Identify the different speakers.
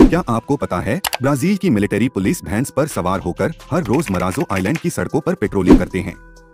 Speaker 1: क्या आपको पता है ब्राजील की मिलिट्री पुलिस भैंस पर सवार होकर हर रोज मराजो आइलैंड की सड़कों पर पेट्रोलिंग करते हैं।